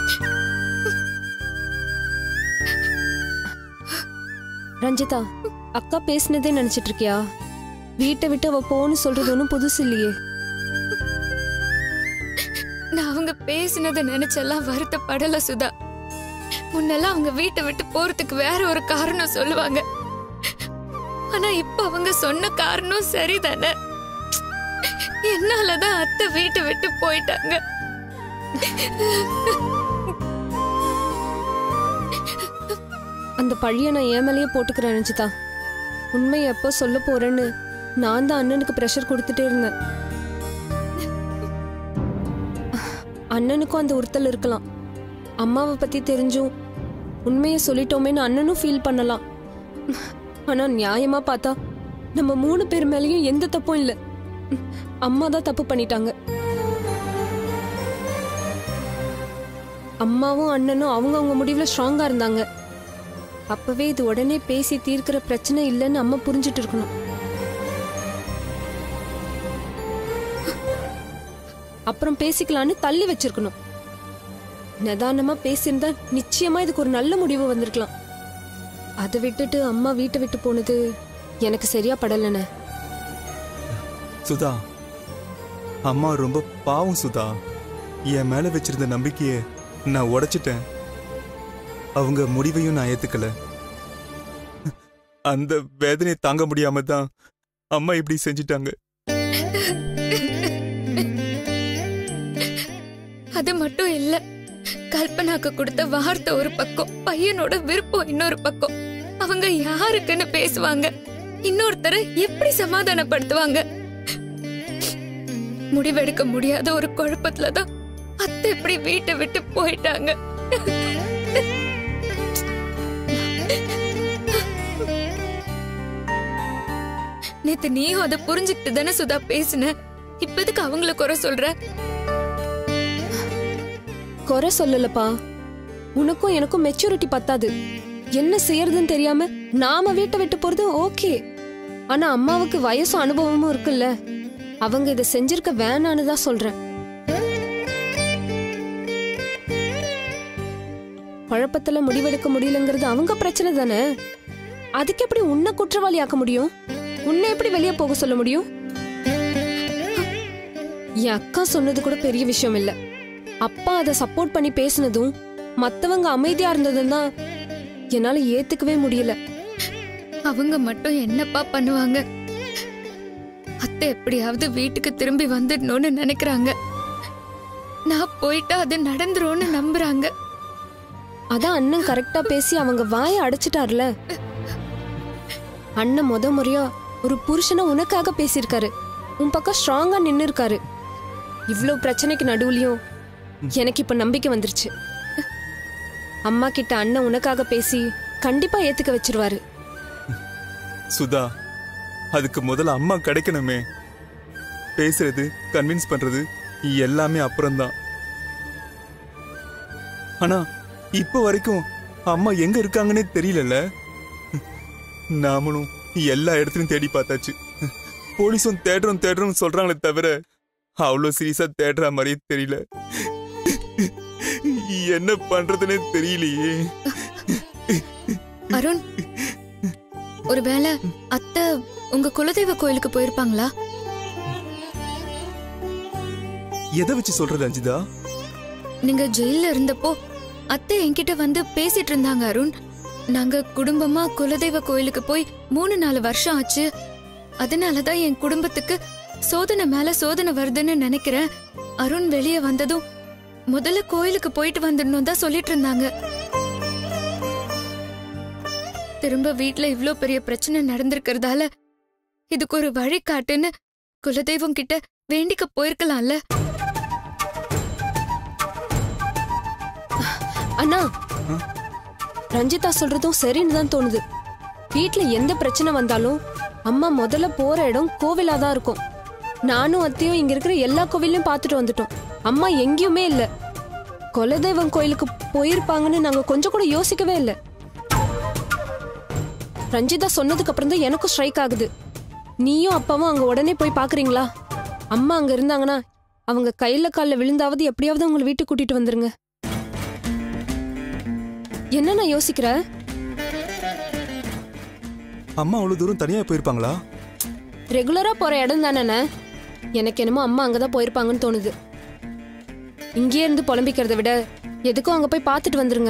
ரஞ்சிதா, அக்கா பேசினதே நினைச்சிட்டு இருக்கியா? வீட்டை விட்டு அவ போன்னு சொல்றது ஒன்னும் புதுசு இல்லையே. நான் அவங்க பேசினதை நினைச்செல்லாம் வருத்தப்படல சுதா. முன்னெல்லாம் அவங்க வீட்டை விட்டு போறதுக்கு வேற ஒரு காரணம் சொல்லுவாங்க. ஆனா இப்ப அவங்க சொன்ன காரணம் சரிதானே. என்னாலதான் அத்தை வீட்டை விட்டு போயிட்டாங்க. அந்த பழிய நான் என் மேலேயே போட்டுக்கிறேன் ரஞ்சிதா. உண்மை எப்போ சொல்ல போறேன்னு நான் தான் அண்ணனுக்கு பிரஷர் கொடுத்துட்டே இருந்தேன். அண்ணனுக்கும் அந்த உறுத்தல் இருக்கலாம். அம்மாவை பத்தி தெரிஞ்சும் உண்மையை சொல்லிட்டோமேன்னு அண்ணனும் ஃபீல் பண்ணலாம். ஆனா நியாயமா பார்த்தா நம்ம 3 பேர் மேலேயும் எந்த தப்பும் இல்லை. அம்மா தான் தப்பு பண்ணிட்டாங்க. அம்மாவும் அண்ணனும் அவங்க முடிவுல ஸ்ட்ராங்கா இருந்தாங்க. அப்பவே இது உடனே பேசி தீர்க்கிற பிரச்சனை இல்லைன்னு அம்மா புரிஞ்சிட்டு இருக்கணும். அப்புறம் பேசிக்கலான்னு தள்ளி வச்சிருக்கணும். நிதானமா பேசியிருந்தா நிச்சயமா இதுக்கு ஒரு நல்ல முடிவு வந்திருக்கலாம். அதை விட்டுட்டு அம்மா வீட்டை விட்டு போனது எனக்கு சரியா படலன. சுதா, அம்மா ரொம்ப பாவம் சுதா. என் மேல வச்சிருந்த நம்பிக்கையை நான் உடைச்சிட்டேன். அவங்க முடிவையும் நான் ஏத்துக்கல. அந்த வேதனையை தாங்க முடியாம தான் அம்மா இப்படி செஞ்சிட்டாங்க. அது மட்டும் இல்ல, கல்பனாக்கு கொடுத்த வார்த்தை ஒரு பக்கம், பையனோட விருப்பம் இன்னொரு பக்கம். அவங்க யாருக்குன்னு பேசுவாங்க, இன்னொருத்தரை எப்படி சமாதானப்படுத்துவாங்க? முடிவெடுக்க முடியாத ஒரு குழப்பத்துலதான் அத்தை எப்படி வீட்டை விட்டு போயிட்டாங்க. நேத்து நீயும் அதை புரிஞ்சுக்கிட்டு தானே சுதா பேசுன. இப்ப எதுக்கு அவங்கள குறை சொல்ற? குறை சொல்லலப்பா. உனக்கும் எனக்கும் மெச்சூரிட்டி பத்தாது. என்ன செய்யறதுன்னு தெரியாம நாம வீட்டை விட்டு போறது ஓகே. ஆனா அம்மாவுக்கு வயசும் அனுபவமும் இருக்குல்ல. அவங்க இதை செஞ்சிருக்க வேணான்னு தான் சொல்றேன். குழப்பத்துல முடிவெடுக்க முடியலங்கிறது அவங்க பிரச்சனை தானே. அதுக்கு எப்படி உன்னை குற்றவாளி ஆக்க முடியும்? உன்னை எப்படி வெளியே போக சொல்ல முடியும்? என் அக்கா சொன்னது கூட பெரிய விஷயம் இல்ல. அப்பா அதை சப்போர்ட் பண்ணி பேசினதும் மத்தவங்க அமைதியா இருந்ததும் தான் என்னால ஏத்துக்கவே முடியல. அவங்க மட்டும் என்னப்பா பண்ணுவாங்க? அத்தை எப்படியாவது வீட்டுக்கு திரும்பி வந்துடணும்னு நினைக்கிறாங்க. நான் போயிட்டா அது நடந்துரும்னு நம்புறாங்க. அதான் அண்ணன் கரெக்டா பேசி அவங்க வாயை அடைச்சிட்டார்ல. அண்ணன் முறையா ஒரு புருஷனை உனக்காக பேசியிருக்காரு. உன் பக்கம் ஸ்ட்ராங்கா நின்னு இருக்காரு. இவ்வளவு பிரச்சனைக்கு நடுவுலயும் எனக்கு இப்ப நம்பிக்கை வந்துருச்சு. அம்மா கிட்ட அண்ணன் உனக்காக பேசி கண்டிப்பா ஏத்துக்க வச்சிருவாரு. சுதா, அதுக்கு முதல்ல அம்மா கிடைக்கணுமே. பேசுறது, கன்வின்ஸ் பண்றது எல்லாமே அப்புறம்தான். ஆனா இப்ப வரைக்கும் அம்மா எங்க இருக்காங்கன்னே தெரியல. நாமளும் எல்லா இடத்துலயும் தேடி பார்த்தாச்சு. போலீஸும் தேடுறோம் சொல்றாங்களே தவிர அவ்வளவு சீரியஸா தேடுற மாதிரியே தெரியல. என்ன பண்றதுன்னே தெரியலையே. அருண், ஒருவேளை அத்தை உங்க குலதெய்வ கோயிலுக்கு போயிருப்பாங்களா? எதை வச்சு சொல்றது அஞ்சிதா? நீங்க ஜெயில இருந்தப்போ அத்தை என்கிட்ட வந்து பேசிட்டு இருந்தாங்க. அருண், நாங்க குடும்பமா குலதெய்வ கோயிலுக்கு போய் 3-4 வருஷம் ஆச்சு. அதனாலதான் என் குடும்பத்துக்கு சோதனை மேல சோதனை வருதுன்னு நினைக்கிறேன். அருண் வெளியே வந்ததும் முதல்ல கோயிலுக்கு போயிட்டு வந்துடணும் தான் சொல்லிட்டு இருந்தாங்க. திரும்ப வீட்டுல இவ்ளோ பெரிய பிரச்சனை நடந்திருக்கிறதால இதுக்கு ஒரு வழி காட்டுன்னு குலதெய்வம் கிட்ட வேண்டிக்க போயிருக்கலாம்ல. அண்ணா, ரஞ்சிதா சொல்றதும் சரின்னு தான் தோணுது. வீட்டுல எந்த பிரச்சனை வந்தாலும் அம்மா முதல்ல போற இடம் கோவிலாதான் இருக்கும். நானும் அத்தையும் இங்க இருக்கிற எல்லா கோவிலையும் பார்த்துட்டு வந்துட்டோம். அம்மா எங்கேயுமே இல்ல. குலதெய்வம் கோயிலுக்கு போயிருப்பாங்கன்னு நாங்க கொஞ்சம் கூட யோசிக்கவே இல்லை. ரஞ்சிதா சொன்னதுக்கு அப்புறம் தான் எனக்கும் ஸ்ட்ரைக் ஆகுது. நீயும் அப்பாவும் அங்க உடனே போய் பாக்குறீங்களா? அம்மா அங்க இருந்தாங்கன்னா அவங்க கையில கால்ல விழுந்தாவது எப்படியாவது உங்களை வீட்டுக்கு கூட்டிட்டு வந்துருங்க. என்ன நான் யோசிக்கிற? அம்மா அவ்வளவு தூரம் தனியா போயிருப்பாங்களா? ரெகுலரா போற இடம் தானே. எனக்கு என்னமோ அம்மா அங்கதான் போயிருப்பாங்கன்னு தோணுது. இங்கேயே இருந்து புலம்பிக்கிறத விட எதுக்கும் அங்க போய் பார்த்துட்டு வந்துருங்க.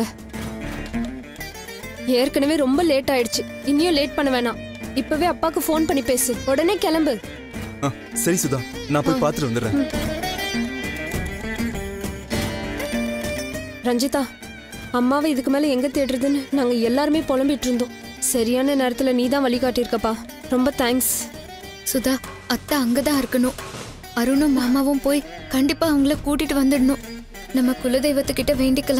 ஏற்கனவே ரொம்ப லேட் ஆயிடுச்சு. இன்னும் லேட் பண்ண வேணாம். இப்பவே அப்பாக்கு ஃபோன் பண்ணி பேசு. உடனே கிளம்பு. சரி சுதா, நான் போய் பார்த்துட்டு வந்துடுறேன். ரஞ்சிதா, அம்மாவை இதுக்கு மேல எங்க தேடுறதுன்னு நாங்க எல்லாருமே புலம்பிட்டு இருந்தோம். சரியான நேரத்துல நீ தான் வழிகாட்டியிருக்கப்பா. ரொம்ப தேங்க்ஸ். சுதா, அத்தை அங்கதான் இருக்கணும். அருணும் மாமாவும் போய் கண்டிப்பா அவங்கள கூட்டிட்டு வந்துடணும். நம்ம குலதெய்வத்துக்கிட்ட வேண்டிக்கலாம்.